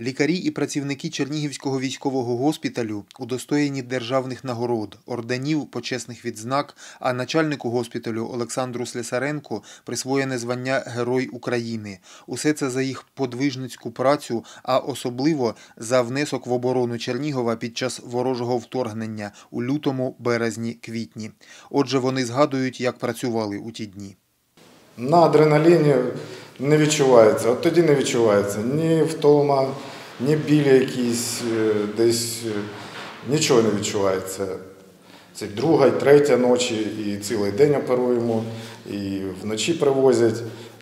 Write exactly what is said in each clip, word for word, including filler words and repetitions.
Лікарі і працівники Чернігівського військового госпіталю удостоєні державних нагород, орденів, почесних відзнак, а начальнику госпіталю Олександру Слесаренку присвоєне звання Герой України. Усе це за їх подвижницьку працю, а особливо за внесок в оборону Чернігова під час ворожого вторгнення у лютому, березні, квітні. Отже, вони згадують, як працювали у ті дні. На адреналіні не відчувається, от тоді не відчувається ні втома, ні білі якісь, десь нічого не відчувається. Це друга, третя ночі, і цілий день оперуємо, і вночі привозять.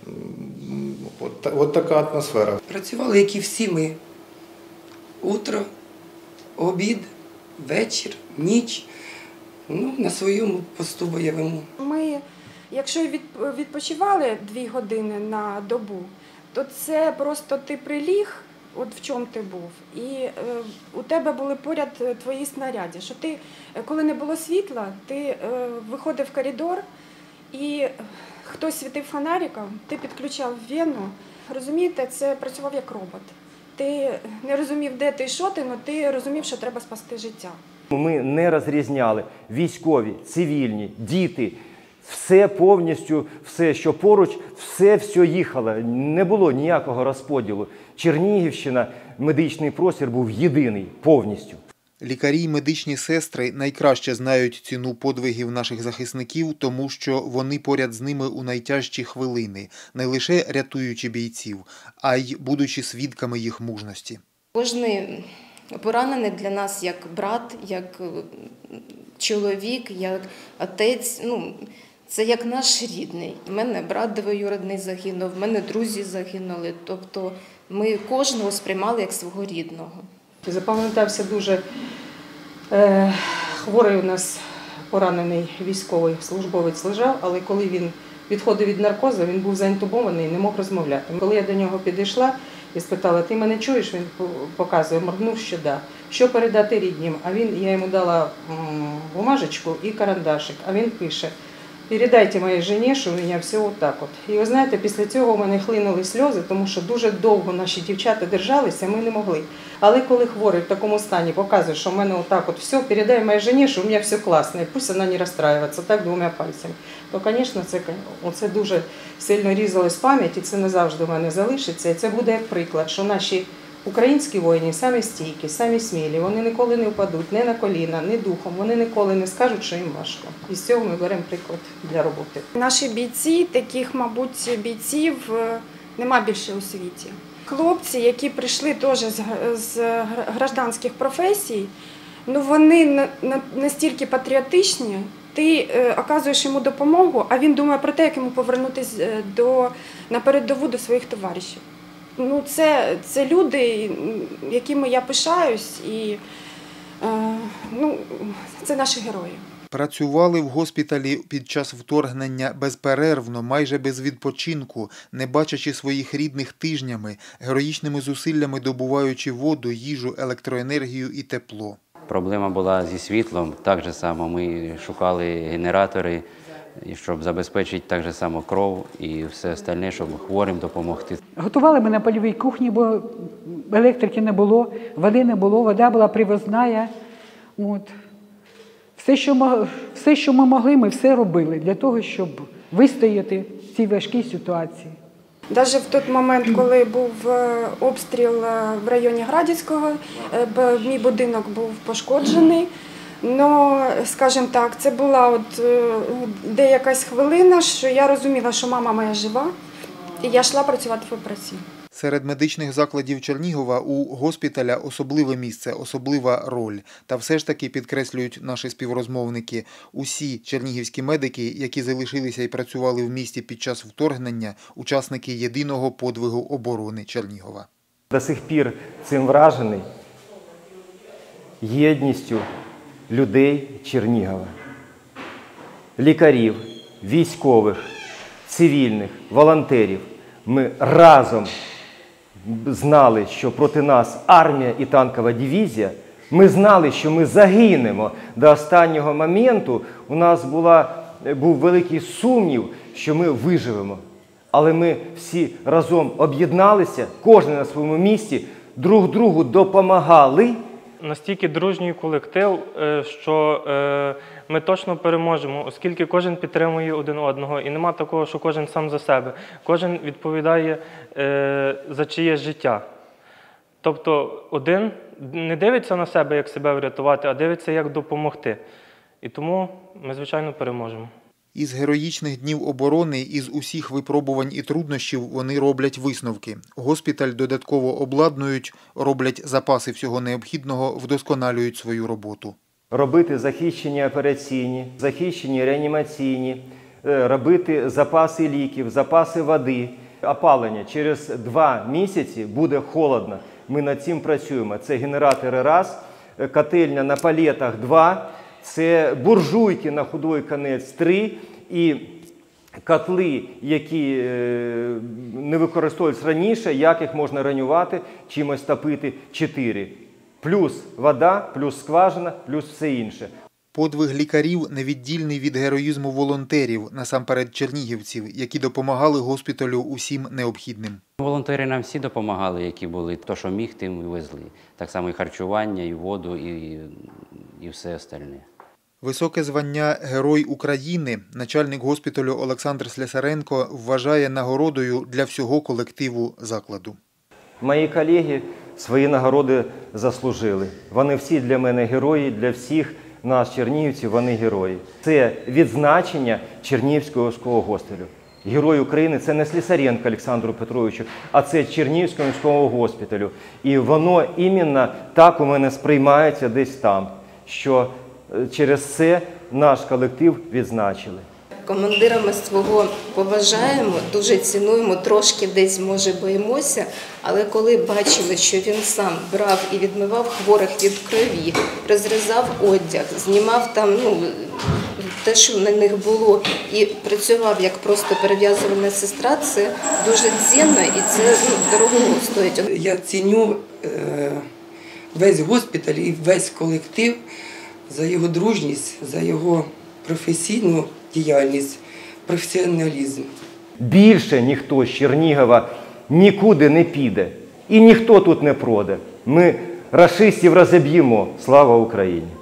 От, от така атмосфера. Працювали, як і всі ми. Утро, обід, вечір, ніч, ну, на своєму посту бойовому. Ми, якщо відпочивали дві години на добу, то це просто ти приліг, от в чому ти був, і е, у тебе були поряд твої снаряди. Що ти, коли не було світла, ти е, виходив в коридор, і хтось світив фонариком, ти підключав вену. Розумієте, це працював як робот. Ти не розумів, де ти і що ти, але ти розумів, що треба спасти життя. Ми не розрізняли військові, цивільні, діти. Все повністю, все, що поруч, все, все їхало. Не було ніякого розподілу. Чернігівщина, медичний простір був єдиний, повністю. Лікарі й медичні сестри найкраще знають ціну подвигів наших захисників, тому що вони поряд з ними у найтяжчі хвилини, не лише рятуючи бійців, а й будучи свідками їх мужності. Кожний поранений для нас як брат, як чоловік, як отець, ну, це як наш рідний. У мене брат двоюрідний загинув, в мене друзі загинули. Тобто ми кожного сприймали як свого рідного. Запам'ятався дуже е, хворий у нас поранений військовий службовець лежав, але коли він відходив від наркозу, він був заінтубований і не мог розмовляти. Коли я до нього підійшла і спитала, ти мене чуєш? Він показує, моргнув, що да. Що передати ріднім? А він, я йому дала бумажечку і карандашик, а він пише: передайте моїй жені, що у мене все отак от. І ви знаєте, після цього у мене хлинули сльози, тому що дуже довго наші дівчата держалися, ми не могли. Але коли хворий в такому стані показує, що в мене отак от все, передай моїй жені, що у мене все класно, і пусть вона не розстраюється, так двома пальцями. То, звісно, це, це дуже сильно різалось в пам'яті, це не завжди в мене залишиться. І це буде як приклад, що наші українські воїни самі стійкі, самі смілі, вони ніколи не впадуть ні на коліна, ні духом, вони ніколи не скажуть, що їм важко. І з цього ми беремо приклад для роботи. Наші бійці, таких, мабуть, бійців нема більше у світі. Хлопці, які прийшли теж з гражданських професій, ну вони настільки патріотичні, ти оказуєш йому допомогу, а він думає про те, як йому повернутися до, на передову до своїх товаришів. Ну, це, це люди, якими я пишаюсь, і е, ну, це наші герої. Працювали в госпіталі під час вторгнення безперервно, майже без відпочинку, не бачачи своїх рідних тижнями, героїчними зусиллями добуваючи воду, їжу, електроенергію і тепло. Проблема була зі світлом, так же само ми шукали генератори, щоб забезпечити так же само кров і все остальне, щоб хворим допомогти. Готували ми на польовій кухні, бо електрики не було, води не було, вода була привозна. От. Все, що, все, що ми могли, ми все робили для того, щоб вистояти в цій важкій ситуації. Навіть в той момент, коли був обстріл в районі Градівського, мій будинок був пошкоджений. Ну, скажімо так, це була от деякась хвилина, що я розуміла, що мама моя жива, і я йшла працювати в операції. Серед медичних закладів Чернігова у госпіталя особливе місце, особлива роль. Та все ж таки, підкреслюють наші співрозмовники, усі чернігівські медики, які залишилися і працювали в місті під час вторгнення, учасники єдиного подвигу оборони Чернігова. До сих пір цим вражений єдністю людей Чернігова, лікарів, військових, цивільних, волонтерів. Ми разом знали, що проти нас армія і танкова дивізія. Ми знали, що ми загинемо. До останнього моменту у нас була, був великий сумнів, що ми виживемо. Але ми всі разом об'єдналися, кожен на своєму місці, друг другу допомагали. Настільки дружній колектив, що ми точно переможемо, оскільки кожен підтримує один одного. І нема такого, що кожен сам за себе. Кожен відповідає за чиєсь життя. Тобто один не дивиться на себе, як себе врятувати, а дивиться, як допомогти. І тому ми, звичайно, переможемо. Із героїчних днів оборони, із усіх випробувань і труднощів вони роблять висновки. Госпіталь додатково обладнують, роблять запаси всього необхідного, вдосконалюють свою роботу. Робити захищені операційні, захищені реанімаційні, робити запаси ліків, запаси води. Опалення через два місяці буде холодно. Ми над цим працюємо. Це генератори раз, котельня на палетах два, це буржуйки на худой конець три і котли, які не використовувалися раніше, як їх можна ранювати, чимось топити чотири. Плюс вода, плюс скважина, плюс все інше. Подвиг лікарів невіддільний від героїзму волонтерів, насамперед чернігівців, які допомагали госпіталю усім необхідним. Волонтери нам всі допомагали, які були. То, що міг, тим і везли. Так само і харчування, і воду, і, і все остальне. Високе звання «Герой України» начальник госпіталю Олександр Слесаренко вважає нагородою для всього колективу закладу. Мої колеги свої нагороди заслужили. Вони всі для мене герої, для всіх нас, чернігівців, вони герої. Це відзначення Чернігівського міського госпіталю. Герой України – це не Слесаренко Олександру Петровичу, а це Чернігівського міського госпіталю. І воно іменно так у мене сприймається десь там, що через це наш колектив відзначили. Командира ми свого поважаємо, дуже цінуємо, трошки десь, може, боїмося, але коли бачили, що він сам брав і відмивав хворих від крові, розрізав одяг, знімав там, ну, те, що на них було, і працював як просто перев'язувальна сестра, це дуже цінно і це, ну, дорого стоїть. Я ціню е, весь госпіталь і весь колектив за його дружність, за його професійну діяльність, професіоналізм. Більше ніхто з Чернігова нікуди не піде і ніхто тут не проде. Ми рашистів розіб'ємо. Слава Україні!